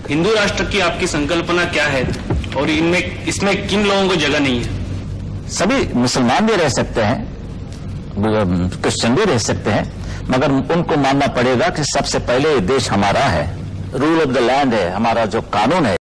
हिंदू राष्ट्र की आपकी संकल्पना क्या है और इसमें किन लोगों को जगह नहीं है? सभी मुसलमान भी रह सकते हैं, क्रिश्चियन भी रह सकते हैं, मगर उनको मानना पड़ेगा कि सबसे पहले ये देश हमारा है, रूल ऑफ द लैंड है, हमारा जो कानून है।